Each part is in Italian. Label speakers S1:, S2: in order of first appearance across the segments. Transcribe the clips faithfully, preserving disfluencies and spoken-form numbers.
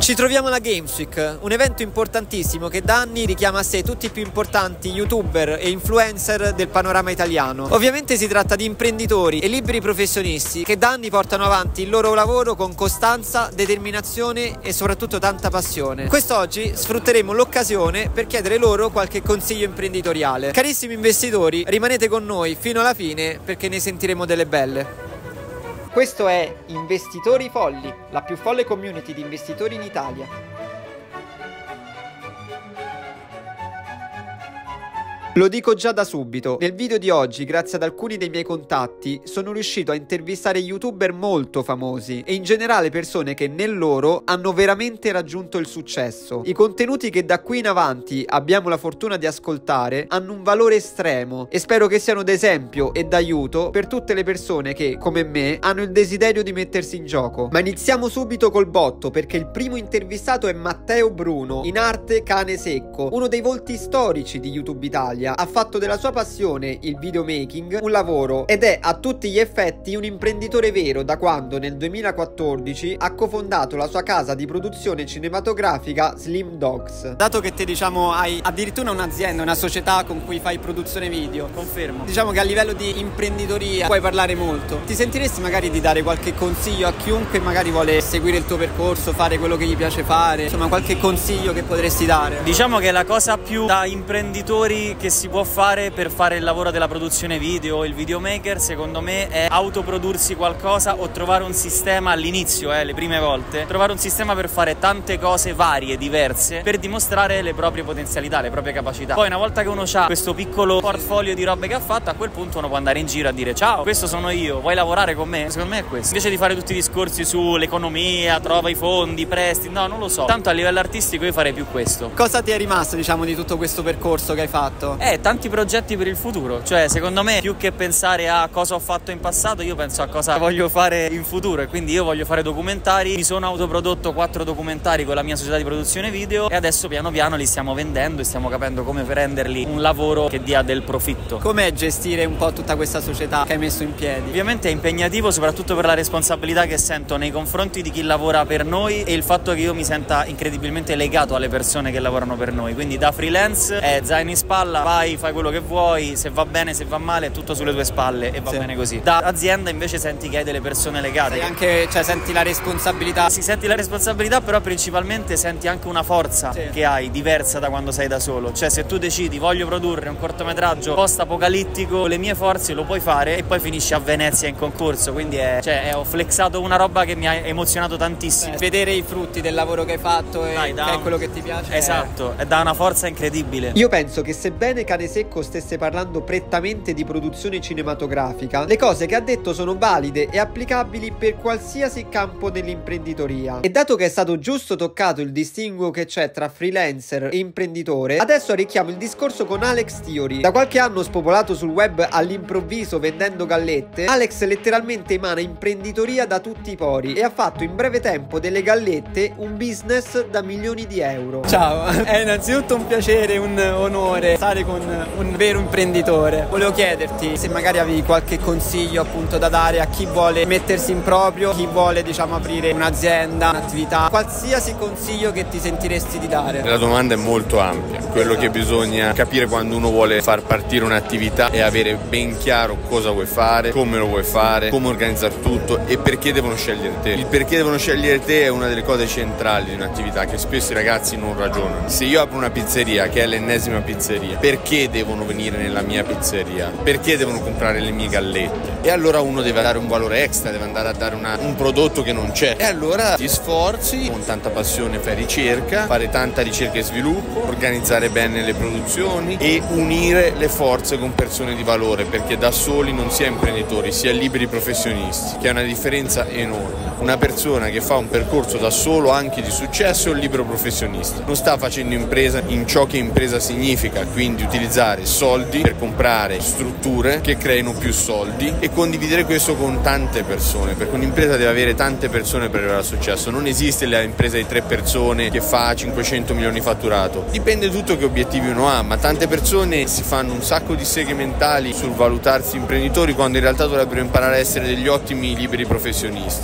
S1: Ci troviamo alla Games Week, un evento importantissimo che da anni richiama a sé tutti i più importanti youtuber e influencer del panorama italiano. Ovviamente si tratta di imprenditori e liberi professionisti che da anni portano avanti il loro lavoro con costanza, determinazione e soprattutto tanta passione. Quest'oggi sfrutteremo l'occasione per chiedere loro qualche consiglio imprenditoriale. Carissimi investitori, rimanete con noi fino alla fine perché ne sentiremo delle belle. Questo è Investitori Folli, la più folle community di investitori in Italia. Lo dico già da subito, nel video di oggi, grazie ad alcuni dei miei contatti, sono riuscito a intervistare youtuber molto famosi e in generale persone che nel loro hanno veramente raggiunto il successo. I contenuti che da qui in avanti abbiamo la fortuna di ascoltare hanno un valore estremo e spero che siano d'esempio e d'aiuto per tutte le persone che, come me, hanno il desiderio di mettersi in gioco. Ma iniziamo subito col botto perché il primo intervistato è Matteo Bruno, in arte Cane Secco, uno dei volti storici di YouTube Italia. Ha fatto della sua passione, il videomaking, un lavoro ed è a tutti gli effetti un imprenditore vero da quando nel duemilaquattordici ha cofondato la sua casa di produzione cinematografica Slim Dogs. Dato che te diciamo hai addirittura un'azienda, una società con cui fai produzione video, confermo, diciamo che a livello di imprenditoria puoi parlare molto. Ti sentiresti magari di dare qualche consiglio a chiunque magari vuole seguire il tuo percorso, fare quello che gli piace fare, insomma qualche consiglio che potresti dare?
S2: Diciamo che la cosa più da imprenditori che si può fare per fare il lavoro della produzione video, il videomaker, secondo me è autoprodursi qualcosa o trovare un sistema all'inizio, eh, le prime volte, trovare un sistema per fare tante cose varie, diverse, per dimostrare le proprie potenzialità, le proprie capacità. Poi una volta che uno ha questo piccolo portfolio di robe che ha fatto, a quel punto uno può andare in giro a dire ciao, questo sono io, vuoi lavorare con me? Secondo me è questo. Invece di fare tutti i discorsi sull'economia, trova i fondi, presti, no, non lo so. Tanto a livello artistico io farei più questo.
S1: Cosa ti è rimasto, diciamo, di tutto questo percorso che hai fatto?
S2: Eh, tanti progetti per il futuro. Cioè, secondo me, più che pensare a cosa ho fatto in passato, io penso a cosa voglio fare in futuro. E quindi io voglio fare documentari. Mi sono autoprodotto quattro documentari con la mia società di produzione video e adesso piano piano li stiamo vendendo e stiamo capendo come renderli un lavoro che dia del profitto.
S1: Com'è gestire un po' tutta questa società che hai messo in piedi?
S2: Ovviamente è impegnativo, soprattutto per la responsabilità che sento nei confronti di chi lavora per noi e il fatto che io mi senta incredibilmente legato alle persone che lavorano per noi. Quindi da freelance è zaino in spalla, vai, fai quello che vuoi, se va bene, se va male, è tutto sulle tue spalle e va sì. bene così. Da azienda invece senti che hai delle persone legate.
S1: E anche, cioè, senti la responsabilità.
S2: Si senti la responsabilità, però principalmente senti anche una forza sì. che hai, diversa da quando sei da solo. Cioè, se tu decidi voglio produrre un cortometraggio post-apocalittico, le mie forze lo puoi fare e poi finisci a Venezia in concorso. Quindi è, cioè, ho flexato una roba che mi ha emozionato tantissimo.
S1: Eh, vedere i frutti del lavoro che hai fatto e Dai, che è quello che ti piace.
S2: Esatto, è da una forza incredibile.
S1: Io penso che sebbene Cane Secco stesse parlando prettamente di produzione cinematografica, le cose che ha detto sono valide e applicabili per qualsiasi campo dell'imprenditoria. E dato che è stato giusto toccato il distinguo che c'è tra freelancer e imprenditore, adesso arricchiamo il discorso con Alex Theory. Da qualche anno spopolato sul web all'improvviso vendendo gallette, Alex letteralmente emana imprenditoria da tutti i pori e ha fatto in breve tempo delle gallette un business da milioni di euro. Ciao, è innanzitutto un piacere, un onore stare con un vero imprenditore. Volevo chiederti se magari avevi qualche consiglio appunto da dare a chi vuole mettersi in proprio, chi vuole diciamo aprire un'azienda, un'attività, qualsiasi consiglio che ti sentiresti di dare.
S3: La domanda è molto ampia. Quello che bisogna capire quando uno vuole far partire un'attività è avere ben chiaro cosa vuoi fare, come lo vuoi fare, come organizzare tutto e perché devono scegliere te. Il perché devono scegliere te è una delle cose centrali di un'attività che spesso i ragazzi non ragionano. Se io apro una pizzeria che è l'ennesima pizzeria, perché devono venire nella mia pizzeria? Perché devono comprare le mie gallette? E allora uno deve dare un valore extra, deve andare a dare una, un prodotto che non c'è. E allora ti sforzi, con tanta passione fai ricerca, fare tanta ricerca e sviluppo, organizzare bene le produzioni e unire le forze con persone di valore, perché da soli non si è imprenditori, si è liberi professionisti, che è una differenza enorme. Una persona che fa un percorso da solo anche di successo è un libero professionista. Non sta facendo impresa in ciò che impresa significa, quindi utilizzare soldi per comprare strutture che creino più soldi e condividere questo con tante persone, perché un'impresa deve avere tante persone per arrivare al successo. Non esiste l'impresa di tre persone che fa cinquecento milioni di fatturato. Dipende tutto che obiettivi uno ha, ma tante persone si fanno un sacco di seghe mentali sul valutarsi imprenditori quando in realtà dovrebbero imparare a essere degli ottimi liberi professionisti. Se si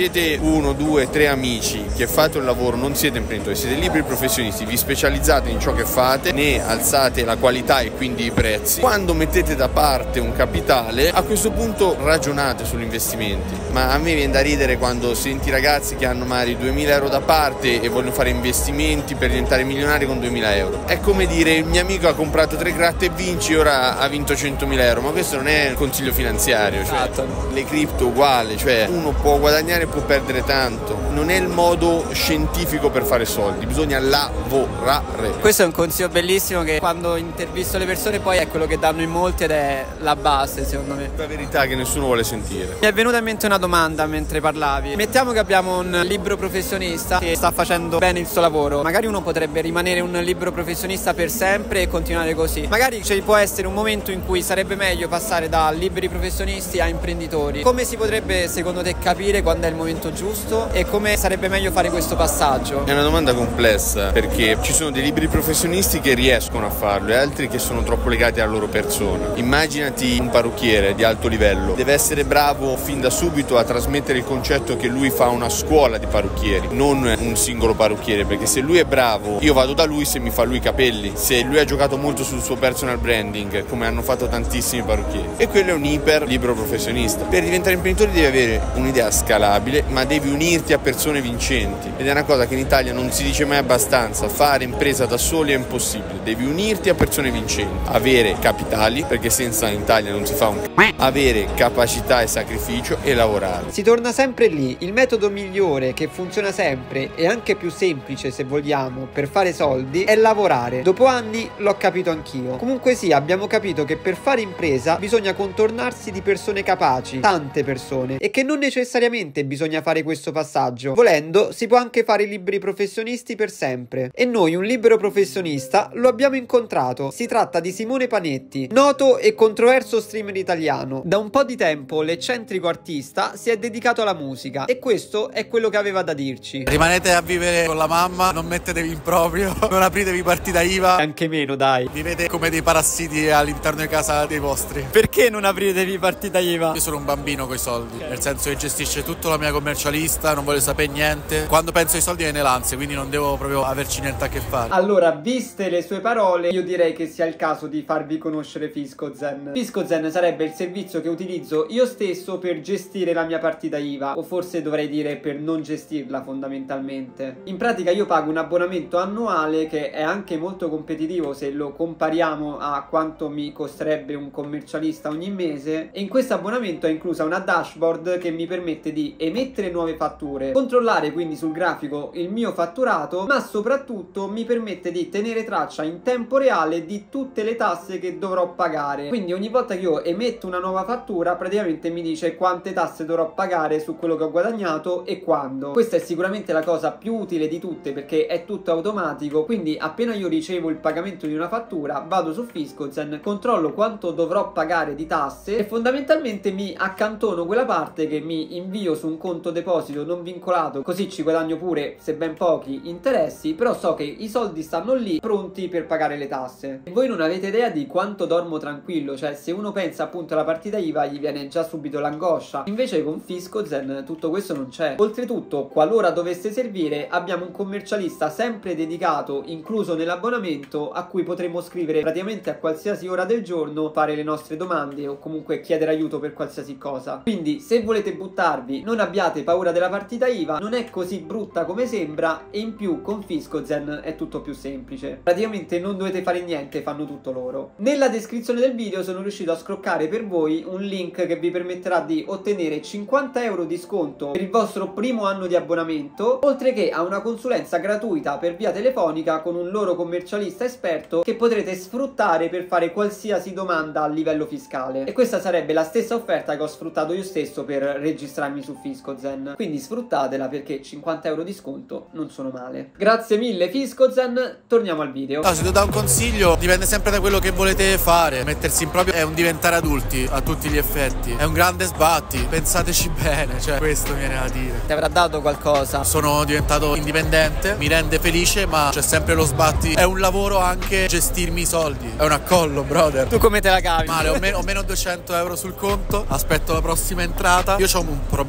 S3: siete uno, due, tre amici che fate un lavoro, non siete imprenditori, siete liberi professionisti, vi specializzate in ciò che fate, ne alzate la qualità e quindi i prezzi. Quando mettete da parte un capitale, a questo punto ragionate sugli investimenti. Ma a me viene da ridere quando senti ragazzi che hanno magari duemila euro da parte e vogliono fare investimenti per diventare milionari con duemila euro. È come dire: il mio amico ha comprato tre gratte e vinci, ora ha vinto centomila euro. Ma questo non è un consiglio finanziario, cioè, le cripto uguale, cioè uno può guadagnare e può perdere tanto. Non è il modo scientifico per fare soldi, bisogna lavorare.
S4: Questo è un consiglio bellissimo che quando intervisto le persone poi è quello che danno in molti ed è la base, secondo me.
S3: La verità che nessuno vuole sentire.
S4: Mi è venuta in mente una domanda mentre parlavi. Mettiamo che abbiamo un libero professionista che sta facendo bene il suo lavoro. Magari uno potrebbe rimanere un libero professionista per sempre e continuare così. Magari ci può essere un momento in cui sarebbe meglio passare da liberi professionisti a imprenditori. Come si potrebbe secondo te capire quando è il momento giusto e come sarebbe meglio fare questo passaggio?
S3: È una domanda complessa, perché ci sono dei liberi professionisti che riescono a farlo e altri che sono troppo legati alla loro persona. Immaginati un parrucchiere di alto livello, deve essere bravo fin da subito a trasmettere il concetto che lui fa una scuola di parrucchieri, non un singolo parrucchiere, perché se lui è bravo io vado da lui se mi fa lui i capelli, se lui ha giocato molto sul suo personal branding come hanno fatto tantissimi parrucchieri, e quello è un iper libero professionista. Per diventare imprenditore devi avere un'idea scalabile, ma devi unirti a persone vincenti, ed è una cosa che in Italia non si dice mai abbastanza: fare impresa da soli è impossibile, devi unirti a persone vincenti, avere capitali, perché senza in Italia non si fa un c***o, avere capacità e sacrificio e lavorare.
S1: Si torna sempre lì, il metodo migliore che funziona sempre e anche più semplice se vogliamo per fare soldi è lavorare. Dopo anni l'ho capito anch'io. Comunque sì, abbiamo capito che per fare impresa bisogna contornarsi di persone capaci, tante persone, e che non necessariamente bisogna fare questo passaggio. Volendo si può anche fare liberi professionisti per sempre, e noi un libero professionista lo abbiamo incontrato. Si tratta di Simone Panetti, noto e controverso streamer italiano. Da un po' di tempo l'eccentrico artista si è dedicato alla musica e questo è quello che aveva da dirci.
S5: Rimanete a vivere con la mamma, non mettetevi in proprio, non apritevi partita I V A,
S1: Anche meno, dai.
S5: vivete come dei parassiti all'interno di casa dei vostri.
S4: Perché non apritevi partita I V A?
S5: Io sono un bambino coi soldi, nel senso che gestisce tutto la mia commercialista, non voglio sapere niente. Quando penso ai soldi viene l'ansia, quindi non devo proprio averci niente a che fare.
S1: Allora, viste le sue parole, io direi che sia il caso di farvi conoscere Fiscozen. Fiscozen sarebbe il servizio che utilizzo io stesso per gestire la mia partita I V A, o forse dovrei dire per non gestirla fondamentalmente. In pratica io pago un abbonamento annuale che è anche molto competitivo se lo compariamo a quanto mi costerebbe un commercialista ogni mese, e in questo abbonamento è inclusa una dashboard che mi permette di emettere nuove fatture, controllare quindi sul grafico il mio fatturato, ma soprattutto mi permette di tenere traccia in tempo reale di tutte le tasse che dovrò pagare. Quindi ogni volta che io emetto una nuova fattura praticamente mi dice quante tasse dovrò pagare su quello che ho guadagnato e quando. Questa è sicuramente la cosa più utile di tutte perché è tutto automatico, quindi appena io ricevo il pagamento di una fattura vado su Fiscozen, controllo quanto dovrò pagare di tasse e fondamentalmente mi accantono quella parte che mi invio su un conto deposito non vincolato, così ci guadagno pure, se ben pochi, interessi, però so che i soldi stanno lì pronti per pagare le tasse. E voi non avete idea di quanto dormo tranquillo, cioè se uno pensa appunto alla partita I V A gli viene già subito l'angoscia, invece con Fiscozen tutto questo non c'è. Oltretutto, qualora dovesse servire, abbiamo un commercialista sempre dedicato, incluso nell'abbonamento, a cui potremo scrivere praticamente a qualsiasi ora del giorno, fare le nostre domande o comunque chiedere aiuto per qualsiasi cosa. Quindi se volete buttarvi non abbiate paura della partita I V A, non è così brutta come sembra e in più con Fiscozen è tutto più semplice. Praticamente non dovete fare niente, fanno tutto loro. Nella descrizione del video sono riuscito a scroccare per voi un link che vi permetterà di ottenere cinquanta euro di sconto per il vostro primo anno di abbonamento, oltre che a una consulenza gratuita per via telefonica con un loro commercialista esperto che potrete sfruttare per fare qualsiasi domanda a livello fiscale. E questa sarebbe la stessa offerta che ho sfruttato io stesso per registrarmi su Fiscozen, quindi sfruttatela perché cinquanta euro di sconto non sono male. Grazie mille Fiscozen, torniamo al video.
S5: No, se devo dare un consiglio, dipende sempre da quello che volete fare. Mettersi in proprio è un diventare adulti a tutti gli effetti, è un grande sbatti, pensateci bene, cioè questo mi viene da dire.
S4: Ti avrà dato qualcosa?
S5: Sono diventato indipendente, mi rende felice, ma c'è sempre lo sbatti. È un lavoro anche gestirmi i soldi, è un accollo, brother.
S4: Tu come te la cavi?
S5: Male, ho, me ho meno duecento euro sul conto, aspetto la prossima entrata. Io ho un problema proprio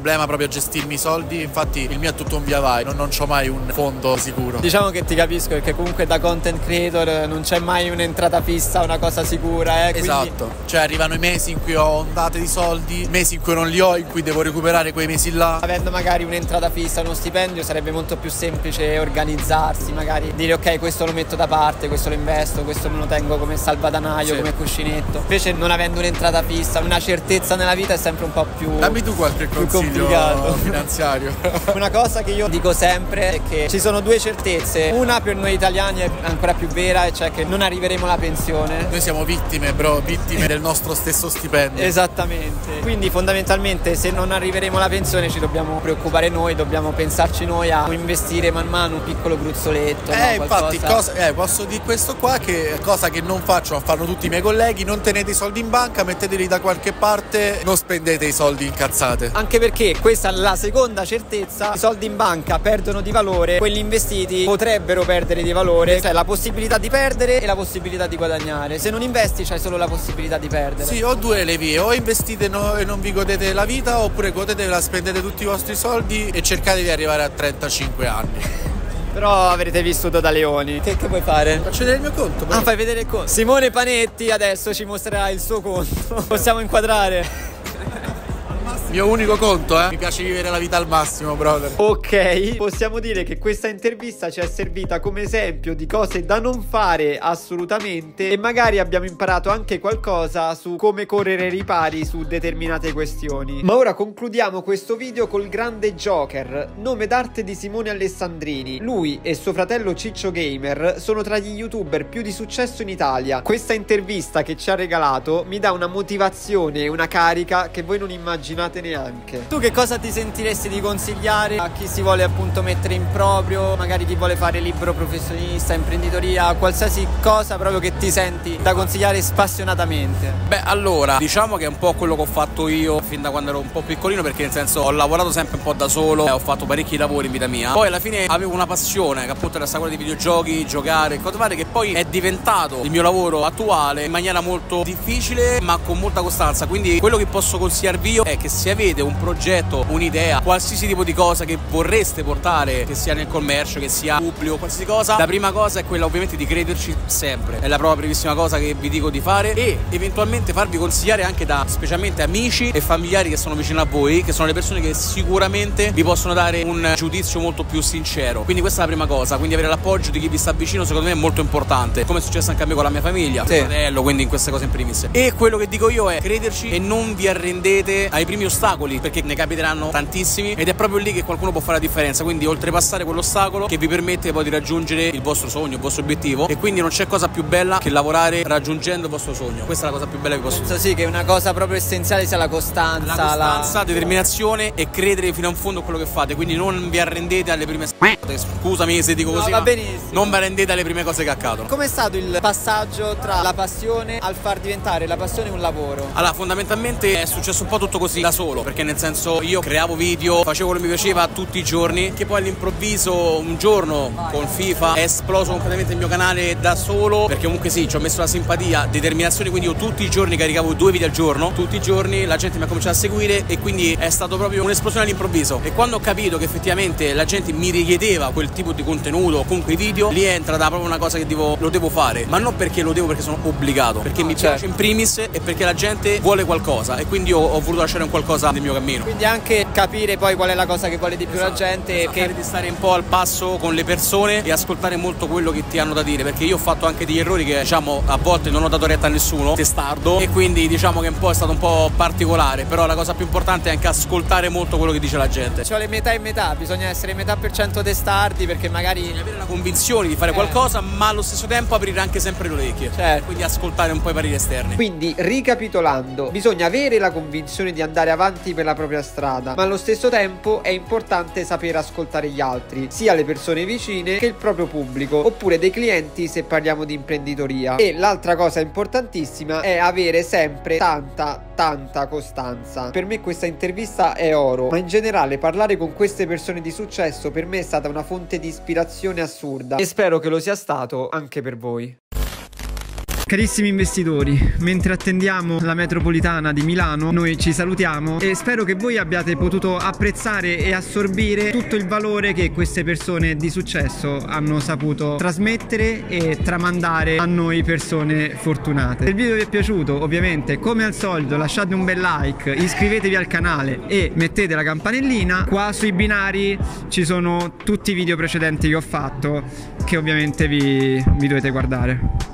S5: proprio a gestirmi i soldi, infatti il mio è tutto un via vai, non, non c'ho mai un fondo sicuro.
S4: Diciamo che ti capisco, perché comunque da content creator non c'è mai un'entrata fissa, una cosa sicura, eh, quindi...
S5: Esatto, cioè arrivano i mesi in cui ho ondate di soldi, mesi in cui non li ho, in cui devo recuperare quei mesi là.
S4: Avendo magari un'entrata fissa, uno stipendio, sarebbe molto più semplice organizzarsi, magari dire ok, questo lo metto da parte, questo lo investo, questo me lo tengo come salvadanaio, sì, come cuscinetto. Invece non avendo un'entrata fissa, una certezza nella vita è sempre un po' più
S5: dammi tu qualche consiglio finanziario.
S4: Una cosa che io dico sempre è che ci sono due certezze, una per noi italiani è ancora più vera, e cioè che non arriveremo alla pensione.
S5: Noi siamo vittime, bro, vittime del nostro stesso stipendio.
S4: Esattamente, quindi fondamentalmente se non arriveremo alla pensione ci dobbiamo preoccupare noi, dobbiamo pensarci noi a investire man mano un piccolo gruzzoletto.
S5: Eh,
S4: no?
S5: infatti cosa, eh, posso dire questo qua, che cosa che non faccio, ma fanno tutti i miei colleghi: non tenete i soldi in banca, metteteli da qualche parte, non spendete i soldi incazzate.
S4: Anche perché questa è la seconda certezza: i soldi in banca perdono di valore, quelli investiti potrebbero perdere di valore, cioè la possibilità di perdere e la possibilità di guadagnare. Se non investi c'hai solo la possibilità di perdere.
S5: Sì, ho due le vie: o investite no, e non vi godete la vita, oppure godetevela, spendete tutti i vostri soldi e cercate di arrivare a trentacinque anni.
S4: Però avrete vissuto da leoni. Che, che vuoi fare?
S5: Faccio vedere il mio conto. Però.
S4: Ah, fai vedere il conto. Simone Panetti adesso ci mostrerà il suo conto. Possiamo inquadrare.
S5: Il mio unico conto, eh. Mi piace vivere la vita al massimo, brother.
S1: Ok, possiamo dire che questa intervista ci è servita come esempio di cose da non fare assolutamente, e magari abbiamo imparato anche qualcosa su come correre ai ripari su determinate questioni. Ma ora concludiamo questo video col grande Joker, nome d'arte di Simone Alessandrini. Lui e suo fratello Ciccio Gamer sono tra gli youtuber più di successo in Italia. Questa intervista che ci ha regalato mi dà una motivazione e una carica che voi non immaginate neanche.
S4: Tu che cosa ti sentiresti di consigliare a chi si vuole appunto mettere in proprio, magari chi vuole fare libero professionista, imprenditoria, qualsiasi cosa proprio che ti senti da consigliare spassionatamente?
S6: Beh, allora, diciamo che è un po' quello che ho fatto io fin da quando ero un po' piccolino, perché nel senso ho lavorato sempre un po' da solo, ho fatto parecchi lavori in vita mia. Poi alla fine avevo una passione che appunto era quella di videogiochi, giocare, cose varie, che poi è diventato il mio lavoro attuale in maniera molto difficile ma con molta costanza. Quindi quello che posso consigliarvi io è che se avete un progetto, un'idea, qualsiasi tipo di cosa che vorreste portare, che sia nel commercio, che sia pubblico, qualsiasi cosa, la prima cosa è quella ovviamente di crederci sempre. È la propria primissima cosa che vi dico di fare, e eventualmente farvi consigliare anche da specialmente amici e familiari che sono vicino a voi, che sono le persone che sicuramente vi possono dare un giudizio molto più sincero. Quindi questa è la prima cosa, quindi avere l'appoggio di chi vi sta vicino secondo me è molto importante, come è successo anche a me con la mia famiglia,
S4: sì,
S6: mio fratello, quindi in queste cose in primis. E quello che dico io è: crederci e non vi arrendete ai primi ostacoli, perché ne capiteranno tantissimi ed è proprio lì che qualcuno può fare la differenza. Quindi oltrepassare quell'ostacolo che vi permette poi di raggiungere il vostro sogno, il vostro obiettivo, e quindi non c'è cosa più bella che lavorare raggiungendo il vostro sogno. Questa è la cosa più bella che posso dire.
S4: Penso sì che una cosa proprio essenziale sia la costanza,
S6: la costanza,
S4: la...
S6: determinazione e credere fino in fondo a quello che fate. Quindi non vi arrendete alle prime scusami se dico così,
S4: no, va
S6: ma
S4: benissimo.
S6: non vi arrendete alle prime cose che accadono.
S4: Com'è stato il passaggio tra la passione al far diventare la passione un lavoro?
S6: Allora, fondamentalmente è successo un po' tutto così da solo, perché nel senso io creavo video, facevo quello che mi piaceva tutti i giorni, che poi all'improvviso un giorno con FIFA è esploso completamente il mio canale da solo, perché comunque sì, ci ho messo la simpatia, determinazione, quindi io tutti i giorni caricavo due video al giorno, tutti i giorni la gente mi ha cominciato a seguire, e quindi è stato proprio un'esplosione all'improvviso. E quando ho capito che effettivamente la gente mi richiedeva quel tipo di contenuto, comunque i video, lì è entrata proprio una cosa che devo, lo devo fare, ma non perché lo devo, perché sono obbligato, perché no, mi certo. piace in primis, e perché la gente vuole qualcosa, e quindi ho, ho voluto lasciare un qualcosa nel mio cammino.
S4: Quindi anche capire poi qual è la cosa che vuole di più esatto, la gente,
S6: esatto,
S4: che
S6: di stare un po' al passo con le persone e ascoltare molto quello che ti hanno da dire, perché io ho fatto anche degli errori che, diciamo, a volte non ho dato retta a nessuno, testardo, e quindi diciamo che un po' è stato un po' particolare, però la cosa più importante è anche ascoltare molto quello che dice la gente.
S4: Ci vuole metà e metà, bisogna essere metà per cento testardi, perché magari
S6: avere la convinzione di fare eh. qualcosa, ma allo stesso tempo aprire anche sempre le orecchie,
S4: certo,
S6: quindi ascoltare un po' i pareri esterni.
S1: Quindi, ricapitolando, bisogna avere la convinzione di andare avanti per la propria strada, ma allo stesso tempo è importante sapere ascoltare gli altri, sia le persone vicine che il proprio pubblico, oppure dei clienti se parliamo di imprenditoria. E l'altra cosa importantissima è avere sempre tanta tanta costanza. Per me questa intervista è oro, ma in generale parlare con queste persone di successo per me è stata una fonte di ispirazione assurda, e spero che lo sia stato anche per voi.
S4: Carissimi investitori, mentre attendiamo la metropolitana di Milano, noi ci salutiamo e spero che voi abbiate potuto apprezzare e assorbire tutto il valore che queste persone di successo hanno saputo trasmettere e tramandare a noi persone fortunate. Se il video vi è piaciuto, ovviamente come al solito lasciate un bel like, iscrivetevi al canale e mettete la campanellina. Qua sui binari ci sono tutti i video precedenti che ho fatto che ovviamente vi, vi dovete guardare.